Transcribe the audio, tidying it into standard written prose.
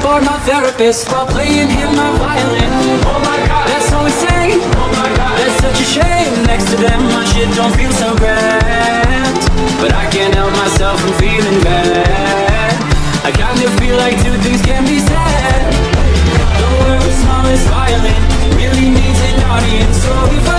for my therapist while playing him my violin. Oh my god, that's so insane. Oh my god, that's such a shame. Next to them my shit don't feel so grand, but I can't help myself from feeling bad. I kind of feel like two things can be said. The world's smallest violin really needs an audience, so if I